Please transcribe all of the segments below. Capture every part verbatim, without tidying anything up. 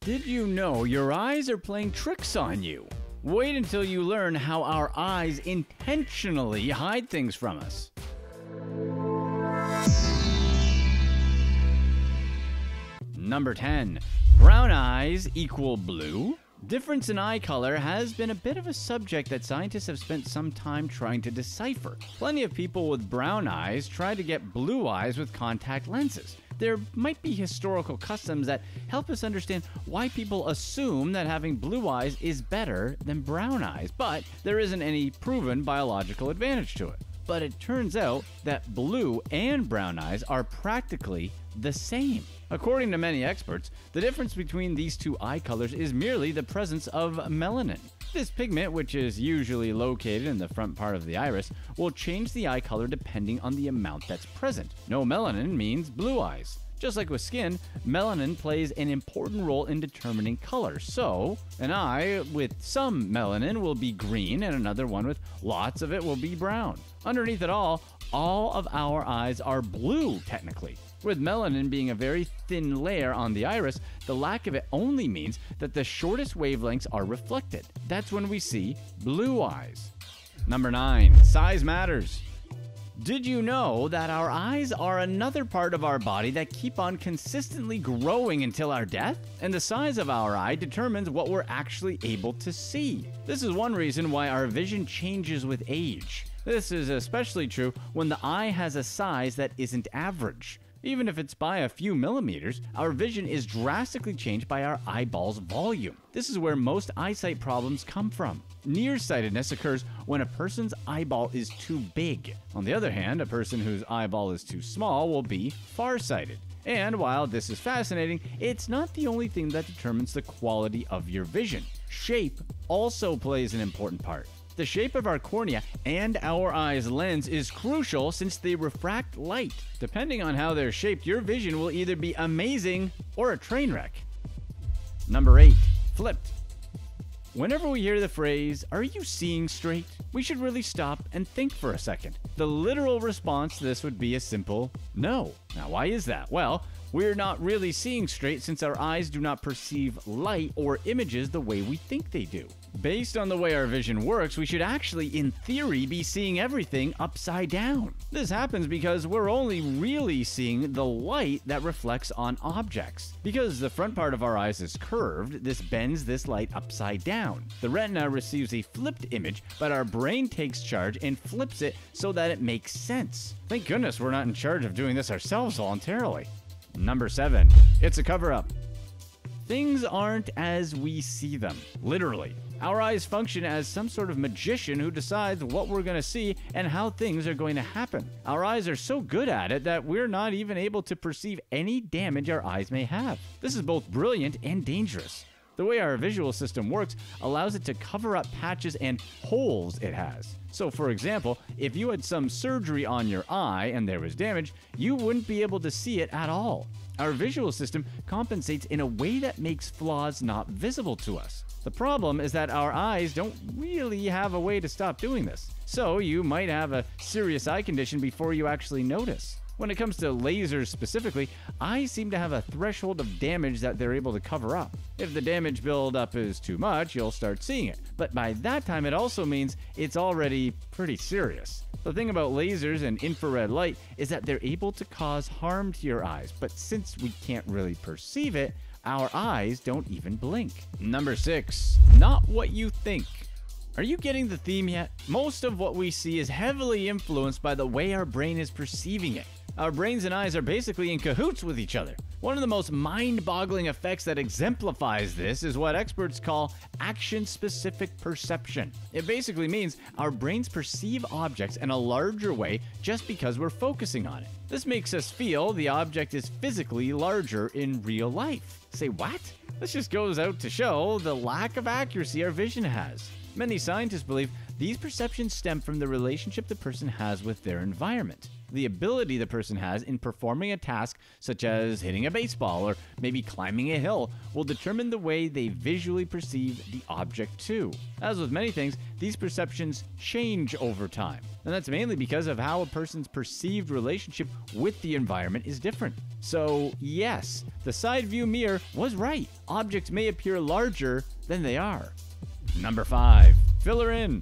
Did you know your eyes are playing tricks on you? Wait until you learn how our eyes intentionally hide things from us. Number ten. Brown eyes equal blue? Difference in eye color has been a bit of a subject that scientists have spent some time trying to decipher. Plenty of people with brown eyes try to get blue eyes with contact lenses. There might be historical customs that help us understand why people assume that having blue eyes is better than brown eyes, but there isn't any proven biological advantage to it. But it turns out that blue and brown eyes are practically the same. According to many experts, the difference between these two eye colors is merely the presence of melanin. This pigment, which is usually located in the front part of the iris, will change the eye color depending on the amount that's present. No melanin means blue eyes. Just like with skin, melanin plays an important role in determining color. So, an eye with some melanin will be green and another one with lots of it will be brown. Underneath it all, all of our eyes are blue technically. With melanin being a very thin layer on the iris, the lack of it only means that the shortest wavelengths are reflected. That's when we see blue eyes. Number nine. Size matters. Did you know that our eyes are another part of our body that keep on consistently growing until our death? And the size of our eye determines what we're actually able to see. This is one reason why our vision changes with age. This is especially true when the eye has a size that isn't average. Even if it's by a few millimeters, our vision is drastically changed by our eyeball's volume. This is where most eyesight problems come from. Nearsightedness occurs when a person's eyeball is too big. On the other hand, a person whose eyeball is too small will be farsighted. And while this is fascinating, it's not the only thing that determines the quality of your vision. Shape also plays an important part. The shape of our cornea and our eye's lens is crucial since they refract light. Depending on how they're shaped, your vision will either be amazing or a train wreck. Number eight. Flipped. Whenever we hear the phrase, "Are you seeing straight?" we should really stop and think for a second. The literal response to this would be a simple no. Now, why is that? Well, we're not really seeing straight since our eyes do not perceive light or images the way we think they do. Based on the way our vision works, we should actually, in theory, be seeing everything upside down. This happens because we're only really seeing the light that reflects on objects. Because the front part of our eyes is curved, this bends this light upside down. The retina receives a flipped image, but our brain takes charge and flips it so that it makes sense. Thank goodness we're not in charge of doing this ourselves voluntarily. Number seven. It's a cover-up. Things aren't as we see them, literally. Our eyes function as some sort of magician who decides what we're going to see and how things are going to happen. Our eyes are so good at it that we're not even able to perceive any damage our eyes may have. This is both brilliant and dangerous. The way our visual system works allows it to cover up patches and holes it has. So for example, if you had some surgery on your eye and there was damage, you wouldn't be able to see it at all. Our visual system compensates in a way that makes flaws not visible to us. The problem is that our eyes don't really have a way to stop doing this. So you might have a serious eye condition before you actually notice. When it comes to lasers specifically, eyes seem to have a threshold of damage that they're able to cover up. If the damage buildup is too much, you'll start seeing it. But by that time, it also means it's already pretty serious. The thing about lasers and infrared light is that they're able to cause harm to your eyes, but since we can't really perceive it, our eyes don't even blink. Number six. Not what you think. Are you getting the theme yet? Most of what we see is heavily influenced by the way our brain is perceiving it. Our brains and eyes are basically in cahoots with each other. One of the most mind-boggling effects that exemplifies this is what experts call action-specific perception. It basically means our brains perceive objects in a larger way just because we're focusing on it. This makes us feel the object is physically larger in real life. Say what? This just goes out to show the lack of accuracy our vision has. Many scientists believe these perceptions stem from the relationship the person has with their environment. the ability the person has in performing a task such as hitting a baseball or maybe climbing a hill will determine the way they visually perceive the object too. As with many things, these perceptions change over time, and that's mainly because of how a person's perceived relationship with the environment is different. So yes, the side view mirror was right. Objects may appear larger than they are. Number five, filler in.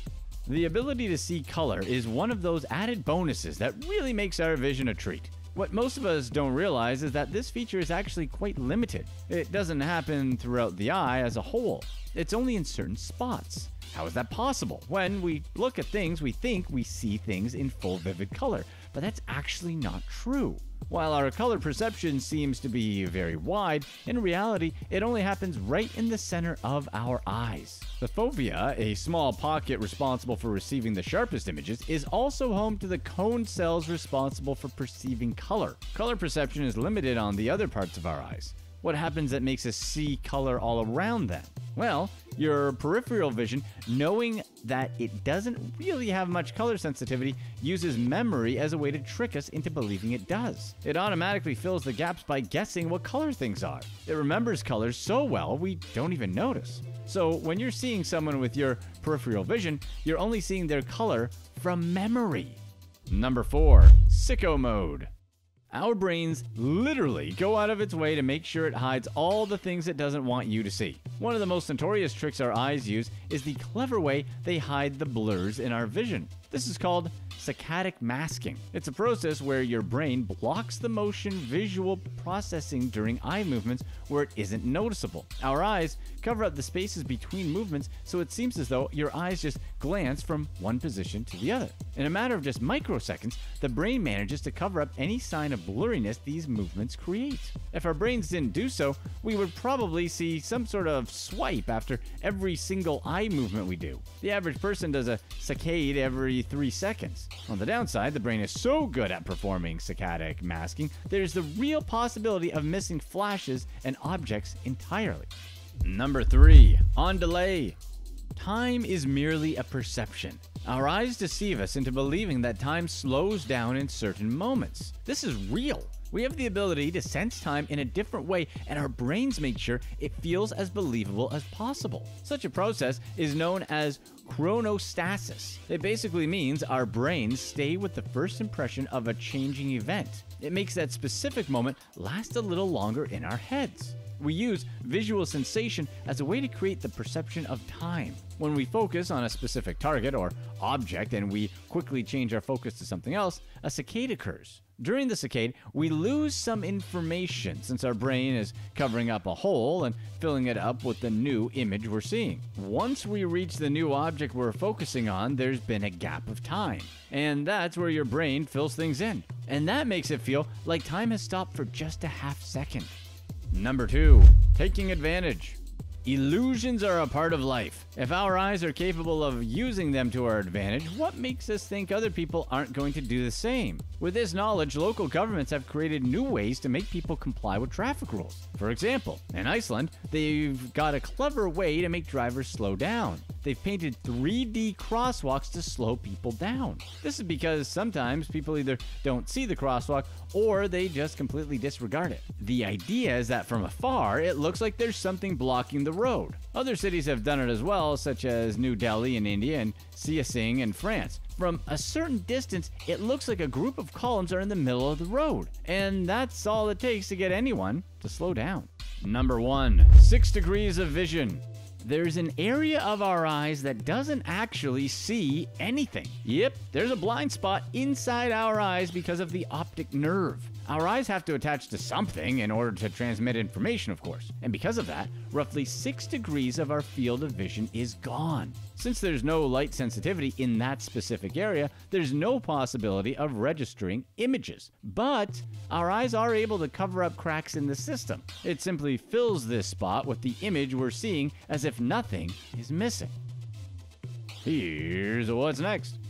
The ability to see color is one of those added bonuses that really makes our vision a treat. What most of us don't realize is that this feature is actually quite limited. It doesn't happen throughout the eye as a whole. It's only in certain spots. How is that possible? When we look at things, we think we see things in full vivid color, but that's actually not true. While our color perception seems to be very wide, in reality, it only happens right in the center of our eyes. The fovea, a small pocket responsible for receiving the sharpest images, is also home to the cone cells responsible for perceiving color. Color perception is limited on the other parts of our eyes. What happens that makes us see color all around them? Well, your peripheral vision, knowing that it doesn't really have much color sensitivity, uses memory as a way to trick us into believing it does. It automatically fills the gaps by guessing what color things are. It remembers colors so well we don't even notice. So when you're seeing someone with your peripheral vision, you're only seeing their color from memory. Number four, Sicko Mode. Our brains literally go out of its way to make sure it hides all the things it doesn't want you to see. One of the most notorious tricks our eyes use is the clever way they hide the blurs in our vision. This is called saccadic masking. It's a process where your brain blocks the motion visual processing during eye movements where it isn't noticeable. Our eyes cover up the spaces between movements, so it seems as though your eyes just glance from one position to the other. In a matter of just microseconds, the brain manages to cover up any sign of blurriness these movements create. If our brains didn't do so, we would probably see some sort of swipe after every single eye movement we do. The average person does a saccade every three seconds. On the downside, the brain is so good at performing saccadic masking, there's the real possibility of missing flashes and objects entirely. Number three, on delay. Time is merely a perception. Our eyes deceive us into believing that time slows down in certain moments. This is real. We have the ability to sense time in a different way, and our brains make sure it feels as believable as possible. Such a process is known as chronostasis. It basically means our brains stay with the first impression of a changing event. It makes that specific moment last a little longer in our heads. We use visual sensation as a way to create the perception of time. When we focus on a specific target or object and we quickly change our focus to something else, a saccade occurs. During the saccade, we lose some information since our brain is covering up a hole and filling it up with the new image we're seeing. Once we reach the new object we're focusing on, there's been a gap of time. And that's where your brain fills things in. And that makes it feel like time has stopped for just a half second. Number two, taking advantage. Illusions are a part of life. If our eyes are capable of using them to our advantage, what makes us think other people aren't going to do the same? With this knowledge, local governments have created new ways to make people comply with traffic rules. For example, in Iceland, they've got a clever way to make drivers slow down. They've painted three D crosswalks to slow people down. This is because sometimes people either don't see the crosswalk or they just completely disregard it. The idea is that from afar, it looks like there's something blocking the road. Other cities have done it as well, such as New Delhi in India and Siasing in France. From a certain distance, it looks like a group of columns are in the middle of the road, and that's all it takes to get anyone to slow down. Number one, six degrees of vision. There's an area of our eyes that doesn't actually see anything. Yep, there's a blind spot inside our eyes because of the optic nerve. Our eyes have to attach to something in order to transmit information, of course. And because of that, roughly six degrees of our field of vision is gone. Since there's no light sensitivity in that specific area, there's no possibility of registering images. But our eyes are able to cover up cracks in the system. It simply fills this spot with the image we're seeing as if nothing is missing. Here's what's next.